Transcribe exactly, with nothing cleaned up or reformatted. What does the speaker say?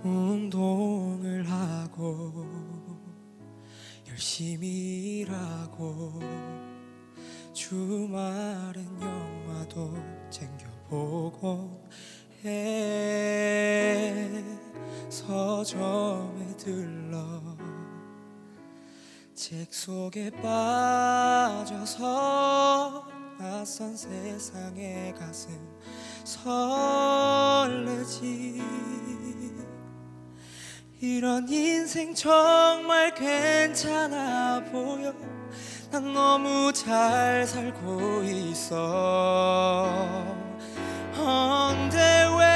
운동을 하고 열심히 일하고 주말엔 영화도 챙겨보고 해. 서점에 들러 책 속에 빠져서 낯선 세상에 가슴 설레지. 이런 인생 정말 괜찮아 보여. 난 너무 잘 살고 있어. 근데 왜